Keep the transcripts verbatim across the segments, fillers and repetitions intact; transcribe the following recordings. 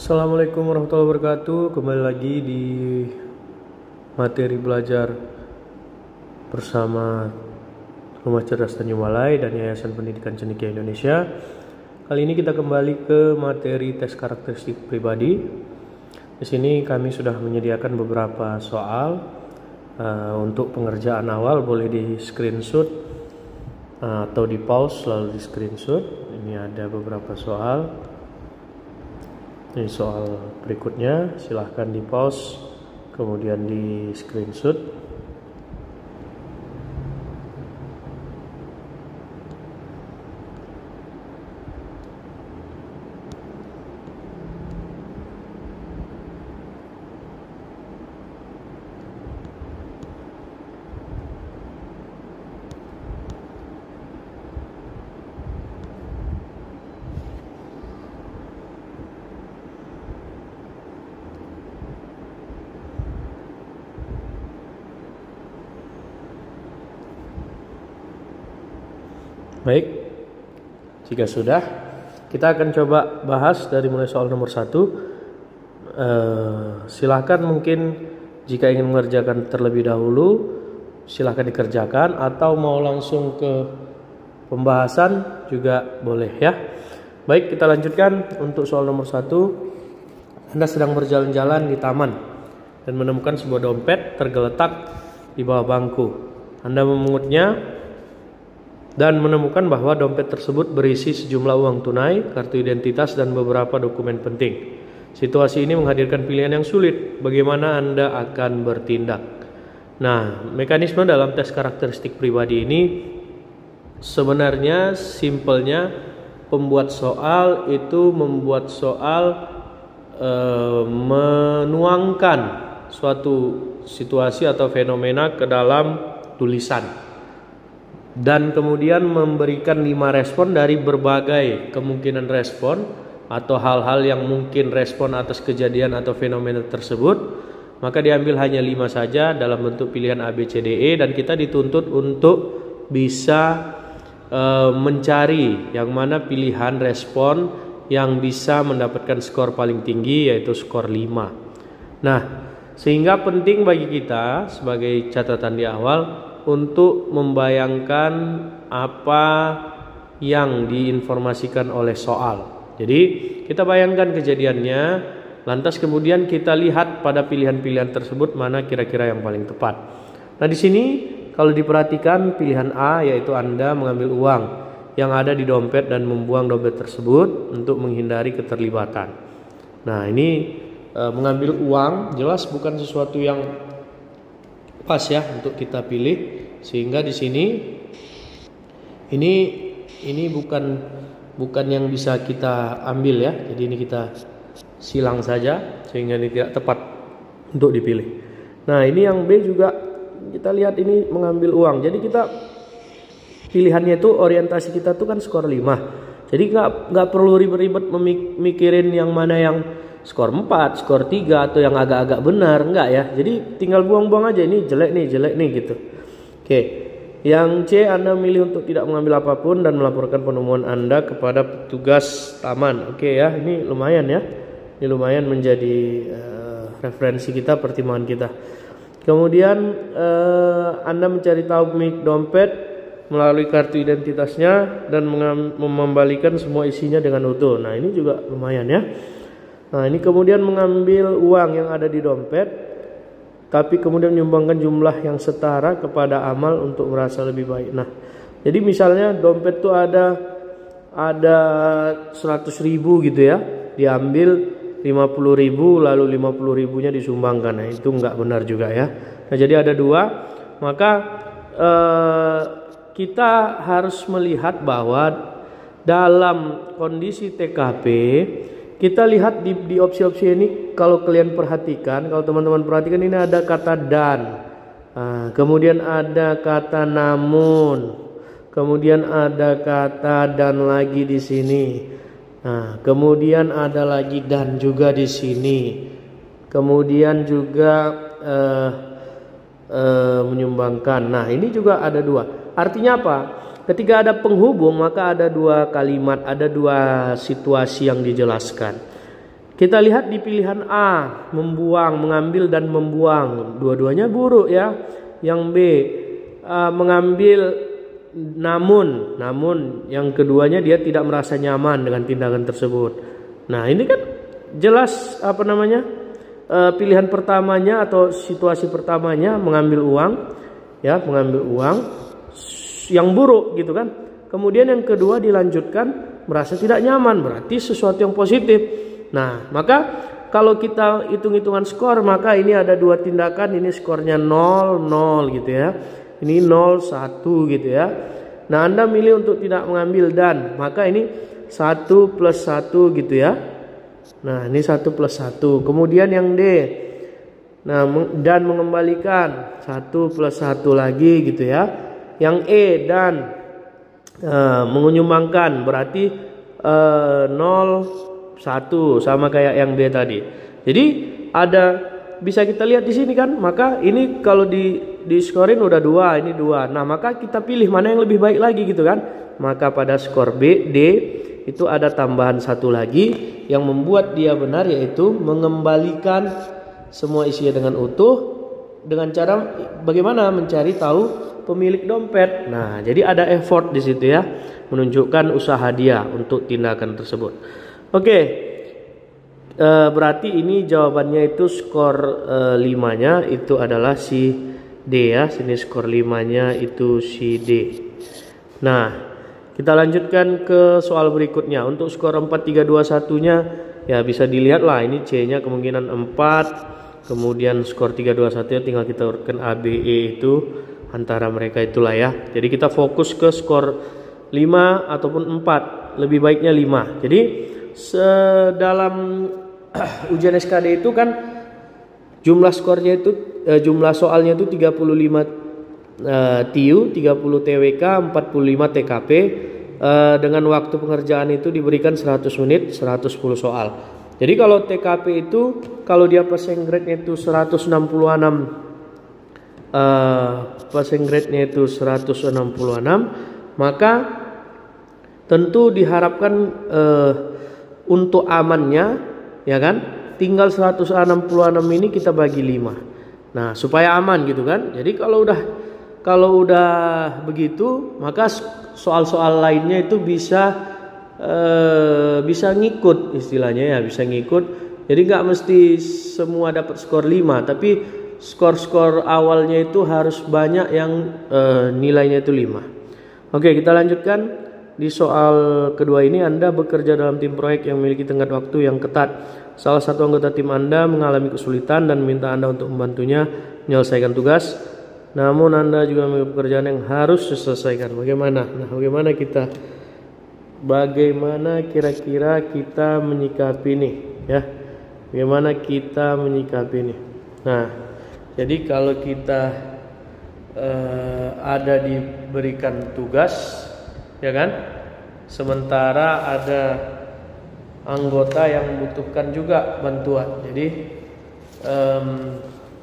Assalamualaikum warahmatullahi wabarakatuh. Kembali lagi di materi belajar bersama Rumah Cerdas Tanjung Balai dan Yayasan Pendidikan Cendekia Indonesia. Kali ini kita kembali ke materi tes karakteristik pribadi. Di sini kami sudah menyediakan beberapa soal uh, untuk pengerjaan awal, boleh di screenshot uh, atau di pause lalu di screenshot. Ini ada beberapa soal. Ini soal berikutnya, silahkan di pause kemudian di screenshot. Baik, jika sudah, kita akan coba bahas dari mulai soal nomor satu. Eh, silahkan mungkin jika ingin mengerjakan terlebih dahulu, silahkan dikerjakan, atau mau langsung ke pembahasan juga boleh ya. Baik, kita lanjutkan untuk soal nomor satu. Anda sedang berjalan-jalan di taman dan menemukan sebuah dompet tergeletak di bawah bangku. Anda memungutnya dan menemukan bahwa dompet tersebut berisi sejumlah uang tunai, kartu identitas, dan beberapa dokumen penting. Situasi ini menghadirkan pilihan yang sulit. Bagaimana Anda akan bertindak? Nah, mekanisme dalam tes karakteristik pribadi ini sebenarnya simpelnya pembuat soal itu membuat soal e, menuangkan suatu situasi atau fenomena ke dalam tulisan. Dan kemudian memberikan lima respon dari berbagai kemungkinan respon atau hal-hal yang mungkin respon atas kejadian atau fenomena tersebut. Maka diambil hanya lima saja dalam bentuk pilihan A, B, C, D, E, dan kita dituntut untuk bisa e, mencari yang mana pilihan respon yang bisa mendapatkan skor paling tinggi, yaitu skor lima. Nah, sehingga penting bagi kita sebagai catatan di awal untuk membayangkan apa yang diinformasikan oleh soal. Jadi kita bayangkan kejadiannya, lantas kemudian kita lihat pada pilihan-pilihan tersebut mana kira-kira yang paling tepat. Nah, di sini kalau diperhatikan pilihan A, yaitu Anda mengambil uang yang ada di dompet dan membuang dompet tersebut untuk menghindari keterlibatan. Nah, ini e, mengambil uang jelas bukan sesuatu yang pas ya untuk kita pilih, sehingga di sini ini ini bukan bukan yang bisa kita ambil ya. Jadi ini kita silang saja sehingga ini tidak tepat untuk dipilih. Nah, ini yang B juga kita lihat ini mengambil uang. Jadi kita pilihannya itu orientasi kita tuh kan skor lima. Jadi nggak nggak perlu ribet-ribet memikirin yang mana yang skor empat, skor tiga, atau yang agak-agak benar, enggak ya. Jadi tinggal buang-buang aja, ini jelek nih, jelek nih gitu. Oke. Yang C, Anda memilih untuk tidak mengambil apapun dan melaporkan penemuan Anda kepada petugas taman. Oke ya, ini lumayan ya. Ini lumayan menjadi uh, referensi kita, pertimbangan kita. Kemudian uh, Anda mencari tahu pemilik dompet melalui kartu identitasnya dan mengembalikan semua isinya dengan utuh. Nah, ini juga lumayan ya. Nah, ini kemudian mengambil uang yang ada di dompet, tapi kemudian menyumbangkan jumlah yang setara kepada amal untuk merasa lebih baik. Nah, jadi misalnya dompet tuh ada ada seratus ribu gitu ya, diambil lima puluh ribu, lalu lima puluh ribunya disumbangkan. Nah, itu nggak benar juga ya. Nah, jadi ada dua, maka eh, kita harus melihat bahwa dalam kondisi T K P, kita lihat di, di opsi-opsi ini, kalau kalian perhatikan, kalau teman-teman perhatikan, ini ada kata dan, nah, kemudian ada kata namun, kemudian ada kata dan lagi di sini, nah, kemudian ada lagi dan juga di sini, kemudian juga eh, eh, menyumbangkan. Nah, ini juga ada dua. Artinya apa? Ketika ada penghubung, maka ada dua kalimat, ada dua situasi yang dijelaskan. Kita lihat di pilihan A, membuang, mengambil dan membuang. Dua-duanya buruk ya. Yang B, uh, mengambil namun, namun yang keduanya dia tidak merasa nyaman dengan tindakan tersebut. Nah, ini kan jelas apa namanya? Uh, pilihan pertamanya atau situasi pertamanya mengambil uang, ya, mengambil uang yang buruk gitu kan. Kemudian yang kedua dilanjutkan merasa tidak nyaman, berarti sesuatu yang positif. Nah, maka kalau kita hitung-hitungan skor, maka ini ada dua tindakan, ini skornya nol, nol gitu ya. Ini nol, satu gitu ya. Nah, Anda milih untuk tidak mengambil dan, maka ini satu plus satu gitu ya. Nah, ini satu plus satu. Kemudian yang D, nah, dan mengembalikan satu plus satu lagi gitu ya. Yang E, dan uh, menyumbangkan, berarti uh, nol, satu, sama kayak yang B tadi. Jadi ada, bisa kita lihat di sini kan, maka ini kalau di di skorin udah dua, ini dua. Nah, maka kita pilih mana yang lebih baik lagi gitu kan. Maka pada skor B, D itu ada tambahan satu lagi yang membuat dia benar, yaitu mengembalikan semua isinya dengan utuh dengan cara bagaimana mencari tahu pemilik dompet. Nah, jadi ada effort di situ ya, menunjukkan usaha dia untuk tindakan tersebut. Oke, e, berarti ini jawabannya itu skor e, limanya itu adalah si D ya. Sini skor limanya itu si D. Nah, kita lanjutkan ke soal berikutnya. Untuk skor empat tiga dua satu-nya ya bisa dilihat lah, ini C-nya kemungkinan empat. Kemudian skor tiga dua satu-nya tinggal kita urutkan A, B, E itu antara mereka itulah ya. Jadi kita fokus ke skor lima ataupun empat. Lebih baiknya lima. Jadi dalam ujian S K D itu kan jumlah skornya itu eh, jumlah soalnya itu tiga puluh lima eh, T U, tiga puluh T W K, empat puluh lima T K P, eh, dengan waktu pengerjaan itu diberikan seratus menit, seratus sepuluh soal. Jadi kalau T K P itu kalau dia passing grade-nya itu seratus enam puluh enam eh, passing grade-nya itu seratus enam puluh enam, maka tentu diharapkan eh, untuk amannya ya kan, tinggal seratus enam puluh enam ini kita bagi lima. Nah, supaya aman gitu kan. Jadi kalau udah kalau udah begitu, maka soal-soal lainnya itu bisa eh, bisa ngikut istilahnya ya, bisa ngikut. Jadi nggak mesti semua dapat skor lima, tapi skor-skor awalnya itu harus banyak yang eh, nilainya itu lima. Oke, kita lanjutkan. Di soal kedua ini, Anda bekerja dalam tim proyek yang memiliki tenggat waktu yang ketat. Salah satu anggota tim Anda mengalami kesulitan dan meminta Anda untuk membantunya menyelesaikan tugas. Namun Anda juga memiliki pekerjaan yang harus diselesaikan. Bagaimana? Nah, bagaimana kita bagaimana kira-kira kita menyikapi ini ya? Bagaimana kita menyikapi ini? Nah, jadi kalau kita eh, ada diberikan tugas ya kan, sementara ada anggota yang membutuhkan juga bantuan. Jadi um,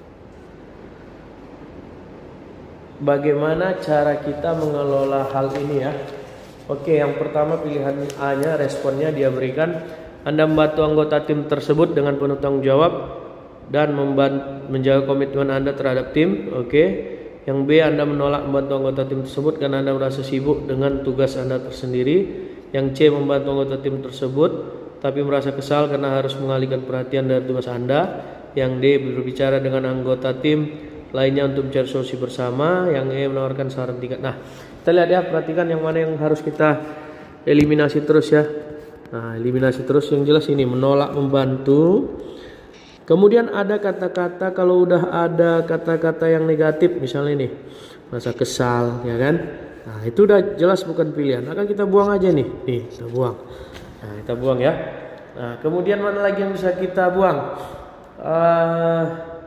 bagaimana cara kita mengelola hal ini ya? Oke, yang pertama pilihan A-nya, responnya dia berikan, Anda membantu anggota tim tersebut dengan penuh tanggung jawab dan menjaga komitmen Anda terhadap tim. Oke. Yang B, Anda menolak membantu anggota tim tersebut karena Anda merasa sibuk dengan tugas Anda tersendiri. Yang C, membantu anggota tim tersebut tapi merasa kesal karena harus mengalihkan perhatian dari tugas Anda. Yang D, berbicara dengan anggota tim lainnya untuk mencari solusi bersama. Yang E, menawarkan saran tingkat. Nah, kita lihat ya, perhatikan yang mana yang harus kita eliminasi terus ya. Nah, eliminasi terus yang jelas ini, menolak membantu. Kemudian ada kata-kata, kalau udah ada kata-kata yang negatif, misalnya nih, merasa kesal, ya kan? Nah, itu udah jelas bukan pilihan. Akan kita buang aja nih, nih kita buang. Nah, kita buang ya. Nah, kemudian mana lagi yang bisa kita buang? Uh,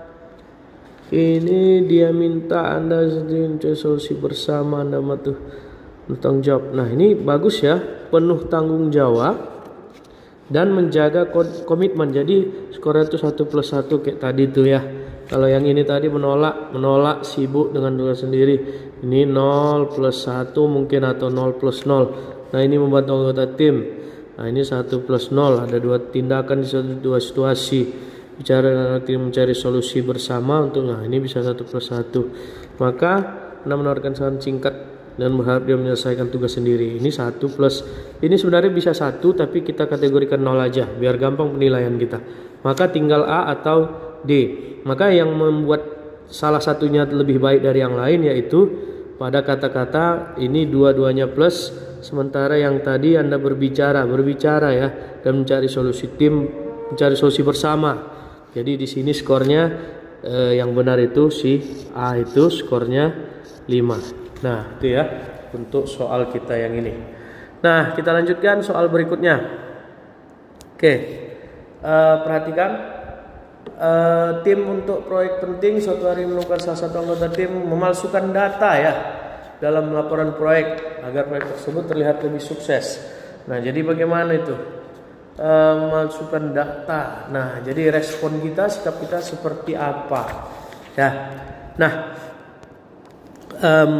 ini dia minta Anda mencari solusi bersama, Anda matuh tanggung jawab. Nah, ini bagus ya, penuh tanggung jawab dan menjaga komitmen. Jadi skornya itu satu plus satu kayak tadi tuh ya. Kalau yang ini tadi menolak, menolak sibuk dengan tugas sendiri. Ini nol plus satu mungkin atau nol plus nol. Nah, ini membantu anggota tim. Nah ini satu plus nol, ada dua tindakan di satu dua situasi. Bicara dan arti mencari solusi bersama untuk, nah ini bisa satu plus satu. Maka Anda menawarkan saran singkat dan berharap dia menyelesaikan tugas sendiri. Ini satu plus, ini sebenarnya bisa satu tapi kita kategorikan nol aja biar gampang penilaian kita. Maka tinggal A atau D. Maka yang membuat salah satunya lebih baik dari yang lain yaitu pada kata-kata ini dua-duanya plus, sementara yang tadi Anda berbicara, berbicara ya, dan mencari solusi tim, mencari solusi bersama. Jadi di sini skornya eh, yang benar itu si A itu skornya lima. Nah, itu ya untuk soal kita yang ini. Nah, kita lanjutkan soal berikutnya. Oke. Uh, perhatikan uh, tim untuk proyek penting suatu hari menemukan salah satu anggota tim memalsukan data ya dalam laporan proyek agar proyek tersebut terlihat lebih sukses. Nah, jadi bagaimana itu uh, memalsukan data? Nah, jadi respon kita, sikap kita seperti apa? Ya, nah, um,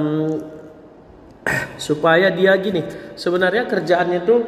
supaya dia gini, sebenarnya kerjaannya tuh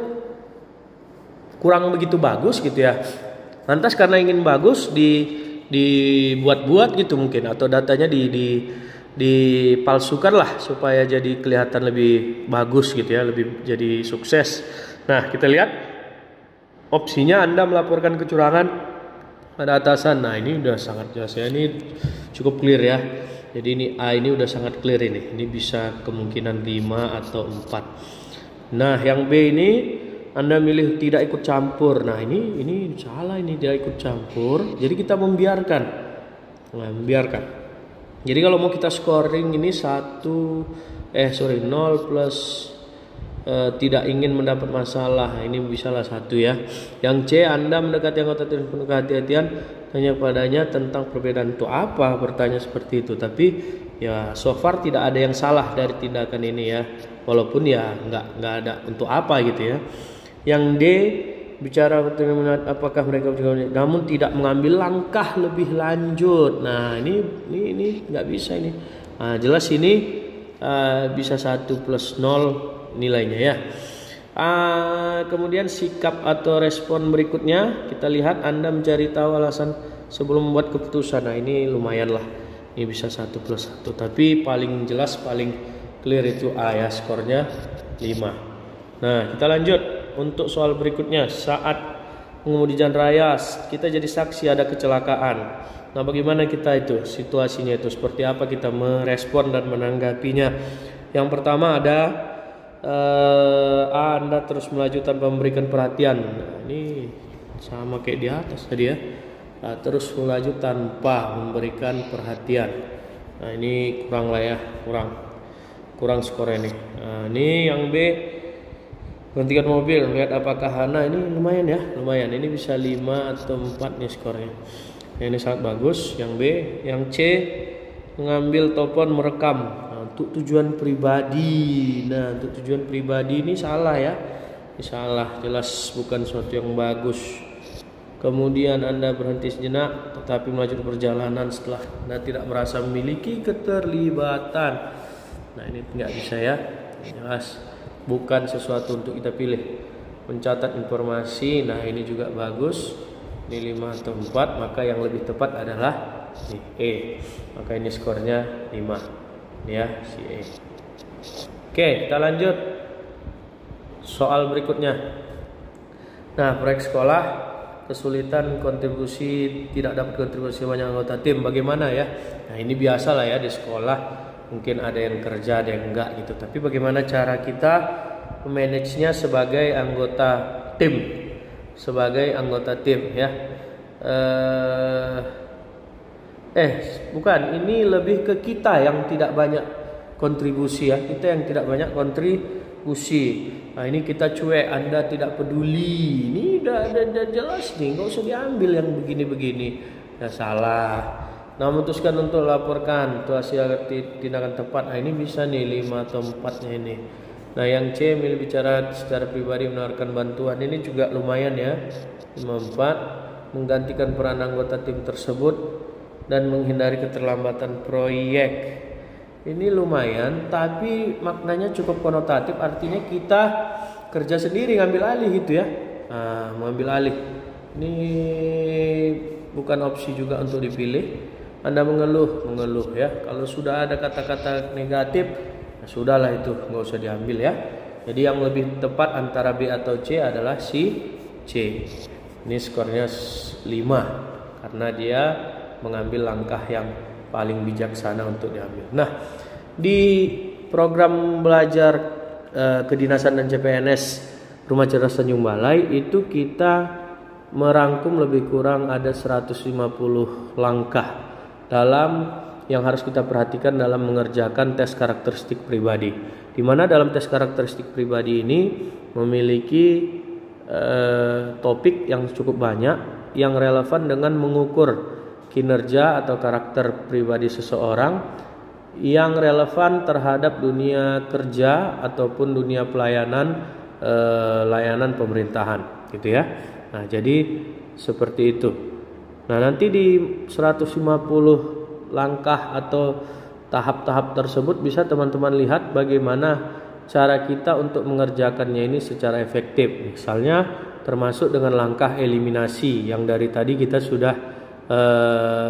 kurang begitu bagus gitu ya. Lantas karena ingin bagus di dibuat-buat gitu mungkin, atau datanya di di dipalsukan lah supaya jadi kelihatan lebih bagus gitu ya, lebih jadi sukses. Nah, kita lihat opsinya Anda melaporkan kecurangan pada atasan. Nah, ini udah sangat jelas ya, ini cukup clear ya. Jadi ini A ini udah sangat clear ini. Ini bisa kemungkinan lima atau empat. Nah, yang B ini Anda milih tidak ikut campur. Nah, ini ini salah, ini tidak ikut campur. Jadi kita membiarkan. Nah, membiarkan. Jadi kalau mau kita scoring ini satu eh sorry nol plus eh, tidak ingin mendapat masalah. Ini bisalah satu ya. Yang C, Anda mendekati anggota tim penuh kehati-hatian, tanya padanya tentang perbedaan itu apa, bertanya seperti itu. Tapi ya so far tidak ada yang salah dari tindakan ini ya. Walaupun ya nggak nggak ada untuk apa gitu ya. Yang D, bicara apakah mereka juga, namun tidak mengambil langkah lebih lanjut. Nah, ini ini ini nggak bisa ini. Nah, jelas ini uh, bisa satu plus nol nilainya ya. Uh, kemudian sikap atau respon berikutnya kita lihat Anda mencari tahu alasan sebelum membuat keputusan. Nah, ini lumayan lah. Ini bisa satu plus satu. Tapi paling jelas, paling clear itu A ya, skornya lima. Nah, kita lanjut. Untuk soal berikutnya, saat mengemudi jalan raya kita jadi saksi ada kecelakaan. Nah, bagaimana kita itu situasinya itu seperti apa kita merespon dan menanggapinya? Yang pertama ada eh, A, Anda terus melaju tanpa memberikan perhatian. Nah, ini sama kayak di atas tadi ya. Nah, terus melaju tanpa memberikan perhatian. Nah, ini kurang lah ya, kurang kurang skor ini. Nah, ini yang B, berhentikan mobil, lihat apakah Hana. Ini lumayan ya, lumayan. Ini bisa lima atau empat nih skornya. Nah, ini sangat bagus. Yang B, yang C, mengambil telepon merekam. Nah, untuk tujuan pribadi. Nah, untuk tujuan pribadi ini salah ya. Ini salah, jelas bukan sesuatu yang bagus. Kemudian Anda berhenti sejenak tetapi melanjutkan perjalanan setelah Anda tidak merasa memiliki keterlibatan. Nah, ini nggak bisa ya. Jelas bukan sesuatu untuk kita pilih. Mencatat informasi, nah ini juga bagus. Ini lima atau empat, maka yang lebih tepat adalah si E. Maka ini skornya lima. Ya, si E. Oke, kita lanjut. Soal berikutnya. Nah, proyek sekolah, kesulitan kontribusi, tidak dapat kontribusi banyak anggota tim. Bagaimana ya? Nah, ini biasa lah ya di sekolah. Mungkin ada yang kerja, ada yang enggak gitu. Tapi bagaimana cara kita memanagenya sebagai anggota tim, sebagai anggota tim ya. Eh, eh bukan, ini lebih ke kita yang tidak banyak kontribusi ya. Kita yang tidak banyak kontribusi. Nah, ini kita cuek, Anda tidak peduli. Ini udah, udah, udah jelas nih, nggak usah diambil yang begini-begini. Ya salah. Nah, memutuskan untuk laporkan situasi agar tindakan tepat. Nah, ini bisa nih lima atau empatnya ini. Nah, yang C, milih bicara secara pribadi menawarkan bantuan. Ini juga lumayan ya, lima empat. Menggantikan peran anggota tim tersebut dan menghindari keterlambatan proyek. Ini lumayan, tapi maknanya cukup konotatif. Artinya kita kerja sendiri, ngambil alih gitu ya. Nah, mengambil alih. Ini bukan opsi juga untuk dipilih. Anda mengeluh, mengeluh ya. Kalau sudah ada kata-kata negatif, ya sudahlah itu, nggak usah diambil ya. Jadi yang lebih tepat antara B atau C adalah si C. Ini skornya lima karena dia mengambil langkah yang paling bijaksana untuk diambil. Nah, di program belajar eh, kedinasan dan C P N S Rumah Cerdas Tanjung Balai itu kita merangkum lebih kurang ada seratus lima puluh langkah dalam yang harus kita perhatikan dalam mengerjakan tes karakteristik pribadi. Di mana dalam tes karakteristik pribadi ini memiliki eh, topik yang cukup banyak yang relevan dengan mengukur kinerja atau karakter pribadi seseorang yang relevan terhadap dunia kerja ataupun dunia pelayanan eh, layanan pemerintahan, gitu ya. Nah, jadi seperti itu. Nah, nanti di seratus lima puluh langkah atau tahap-tahap tersebut bisa teman-teman lihat bagaimana cara kita untuk mengerjakannya ini secara efektif. Misalnya termasuk dengan langkah eliminasi yang dari tadi kita sudah eh,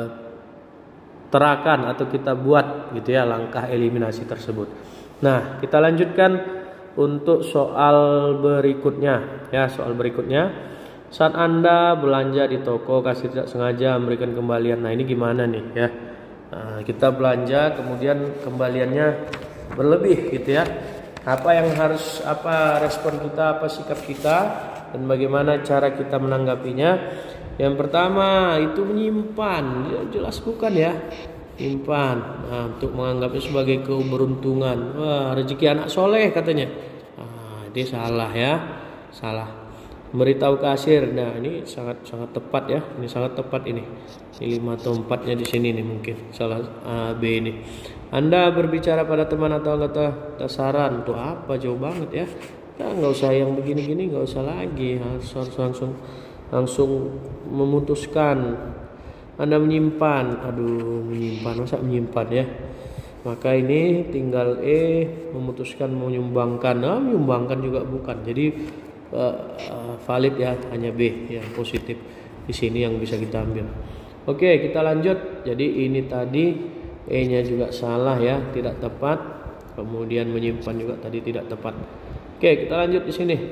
terakan atau kita buat gitu ya, langkah eliminasi tersebut. Nah, kita lanjutkan untuk soal berikutnya ya, soal berikutnya. Saat Anda belanja di toko kasir tidak sengaja memberikan kembalian. Nah, ini gimana nih ya? Nah, kita belanja kemudian kembaliannya berlebih gitu ya. Apa yang harus, apa respon kita, apa sikap kita, dan bagaimana cara kita menanggapinya? Yang pertama itu menyimpan, ya, jelas bukan ya, menyimpan. Nah, untuk menganggapnya sebagai keberuntungan. Wah, rezeki anak soleh katanya. Nah, dia salah ya, salah. Memberitahu kasir, nah ini sangat sangat tepat ya, ini sangat tepat ini. Ini lima atau empatnya di sini nih mungkin salah A, B ini. Anda berbicara pada teman atau anggota saran, tuh apa jauh banget ya. Nah, nggak usah yang begini-gini, nggak usah lagi, harus, harus langsung langsung memutuskan. Anda menyimpan, aduh menyimpan, masa menyimpan ya. Maka ini tinggal E, memutuskan menyumbangkan. Nah, menyumbangkan juga bukan. Jadi uh, uh, valid ya, hanya B yang positif di sini yang bisa kita ambil. Oke, kita lanjut. Jadi ini tadi E-nya juga salah ya, tidak tepat. Kemudian menyimpan juga tadi tidak tepat. Oke, kita lanjut di sini.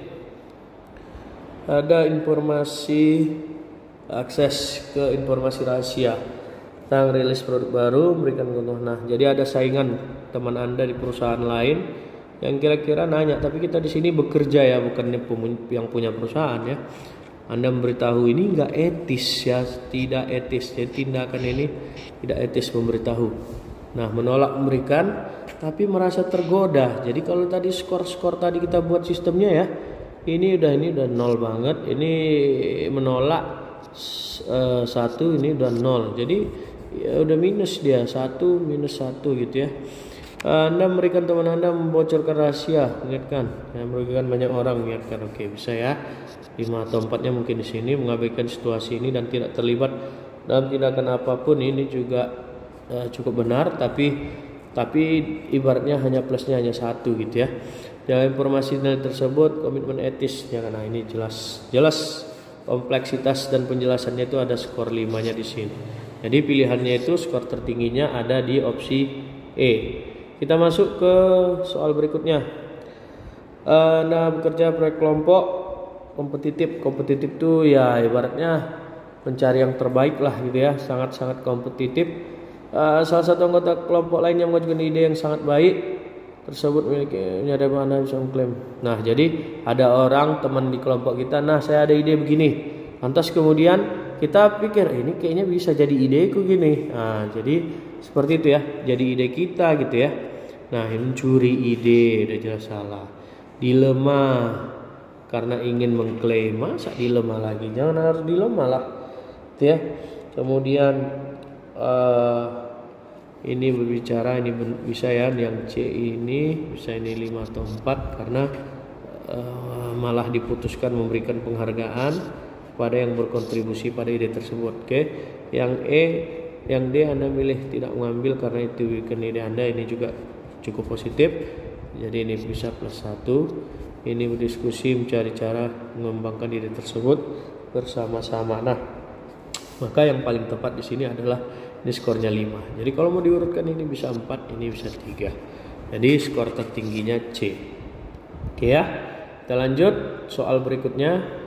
Ada informasi akses ke informasi rahasia tentang rilis produk baru, memberikan contoh. Nah, jadi ada saingan teman Anda di perusahaan lain yang kira-kira nanya, tapi kita di sini bekerja ya, bukan yang punya perusahaan ya. Anda memberitahu ini enggak etis ya, tidak etis. Jadi tindakan ini tidak etis memberitahu. Nah, menolak memberikan tapi merasa tergoda. Jadi kalau tadi skor-skor tadi kita buat sistemnya ya, ini udah ini udah nol banget. Ini menolak uh, satu, ini udah nol. Jadi ya udah minus dia, satu minus satu gitu ya. Anda memberikan teman Anda membocorkan rahasia, ingatkan, ya, merugikan banyak orang, ingatkan. Oke, bisa ya. lima atau empatnya mungkin di sini, mengabaikan situasi ini dan tidak terlibat dalam tindakan apapun, ini juga uh, cukup benar, tapi tapi ibaratnya hanya plusnya hanya satu gitu ya. Dalam informasi nilai tersebut komitmen etis ya, karena ini jelas jelas kompleksitas dan penjelasannya itu ada skor limanya di sini. Jadi pilihannya itu skor tertingginya ada di opsi E. Kita masuk ke soal berikutnya. Anda bekerja proyek kelompok kompetitif. Kompetitif tuh ya ibaratnya mencari yang terbaik lah gitu ya, sangat-sangat kompetitif. Uh, salah satu anggota kelompok lain yang mengajukan ide yang sangat baik tersebut memiliki ada mana bisa mengklaim. Nah, jadi ada orang teman di kelompok kita, nah saya ada ide begini. Lantas kemudian kita pikir ini kayaknya bisa jadi ideku gini. Nah, jadi seperti itu ya, jadi ide kita gitu ya. Nah, ini mencuri ide, udah jelas salah. Dilema karena ingin mengklaim, masa dilema lagi? Jangan harus dilema lah, gitu ya. Kemudian uh, ini berbicara, ini bisa ya, yang C ini bisa ini lima atau empat karena uh, malah diputuskan memberikan penghargaan pada yang berkontribusi pada ide tersebut. Oke, yang E, yang D Anda milih tidak mengambil karena itu bikin ide Anda, ini juga cukup positif. Jadi ini bisa plus satu. ini berdiskusi mencari cara mengembangkan ide tersebut bersama-sama. Nah, maka yang paling tepat di sini adalah ini skornya lima. Jadi kalau mau diurutkan ini bisa empat, ini bisa tiga. Jadi skor tertingginya C. Oke ya. Kita lanjut soal berikutnya.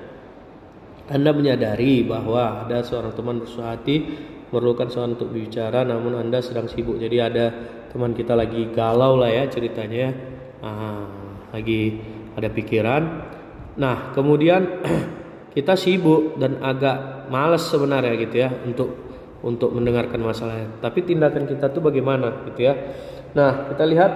Anda menyadari bahwa ada seorang teman bersuah hati memerlukan seorang untuk bicara, namun Anda sedang sibuk. Jadi ada teman kita lagi galau lah ya ceritanya, ah, lagi ada pikiran. Nah kemudian kita sibuk dan agak males sebenarnya gitu ya untuk untuk mendengarkan masalahnya. Tapi tindakan kita tuh bagaimana gitu ya? Nah kita lihat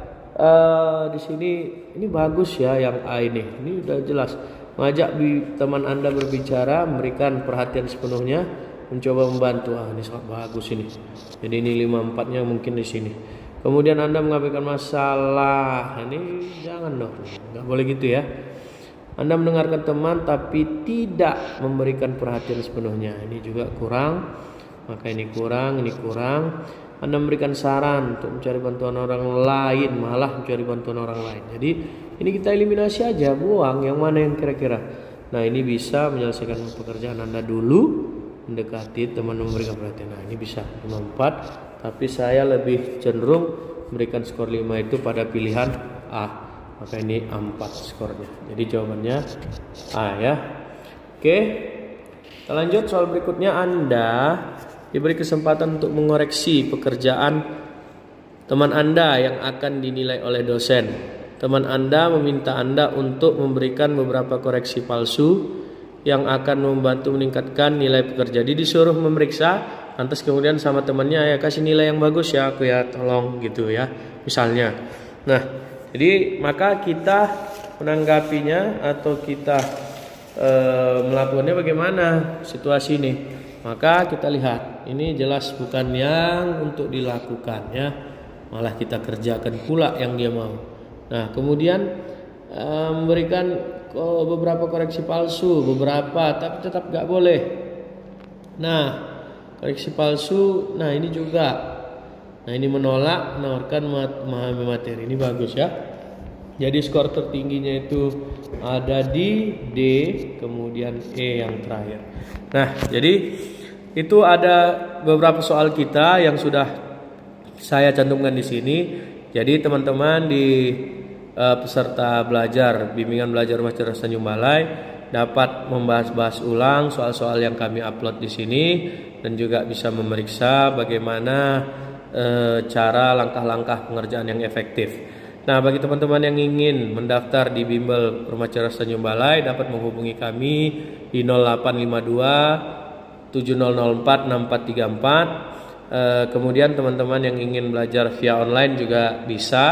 uh, di sini ini bagus ya yang A ini. Ini udah jelas. Mengajak teman Anda berbicara, memberikan perhatian sepenuhnya, mencoba membantu. Ah, ini sangat bagus ini. Jadi ini lima empatnya mungkin di sini. Kemudian Anda mengabaikan masalah. Ini jangan dong, nggak boleh gitu ya. Anda mendengarkan teman tapi tidak memberikan perhatian sepenuhnya. Ini juga kurang. Maka ini kurang, ini kurang. Anda memberikan saran untuk mencari bantuan orang lain, malah mencari bantuan orang lain. Jadi ini kita eliminasi aja, buang yang mana yang kira-kira. Nah ini bisa menyelesaikan pekerjaan Anda dulu, mendekati teman memberikan perhatian. Nah ini bisa lima empat, tapi saya lebih cenderung memberikan skor lima itu pada pilihan A. Maka ini empat skornya. Jadi jawabannya A ya. Oke, kita lanjut soal berikutnya. Anda diberi kesempatan untuk mengoreksi pekerjaan teman Anda yang akan dinilai oleh dosen. Teman Anda meminta Anda untuk memberikan beberapa koreksi palsu yang akan membantu meningkatkan nilai pekerja. Jadi disuruh memeriksa, lantas kemudian sama temannya, ya kasih nilai yang bagus ya aku ya, tolong gitu ya, misalnya. Nah, jadi maka kita menanggapinya atau kita e, melakukannya bagaimana situasi ini. Maka kita lihat, ini jelas bukan yang untuk dilakukan ya, malah kita kerjakan pula yang dia mau. Nah kemudian e, memberikan oh, beberapa koreksi palsu, beberapa tapi tetap gak boleh. Nah koreksi palsu, nah ini juga, nah ini menolak, menawarkan memahami materi, ini bagus ya. Jadi skor tertingginya itu ada di D, kemudian E yang terakhir. Nah jadi itu ada beberapa soal kita yang sudah saya cantumkan di sini. Jadi teman-teman di Uh, peserta belajar bimbingan belajar rumah cerdas Tanjung Balai dapat membahas-bahas ulang soal-soal yang kami upload di sini dan juga bisa memeriksa bagaimana uh, cara langkah-langkah pengerjaan yang efektif. Nah, bagi teman-teman yang ingin mendaftar di bimbel rumah cerdas Tanjung Balai dapat menghubungi kami di nol delapan lima dua tujuh nol nol empat enam empat tiga empat. Uh, kemudian teman-teman yang ingin belajar via online juga bisa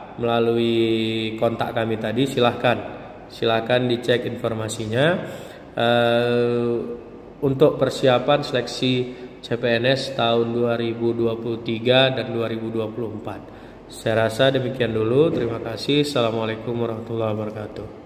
melalui kontak kami tadi, silahkan silahkan dicek informasinya. Uh, untuk persiapan seleksi C P N S tahun dua ribu dua puluh tiga dan dua ribu dua puluh empat. Saya rasa demikian dulu. Terima kasih. Assalamualaikum warahmatullahi wabarakatuh.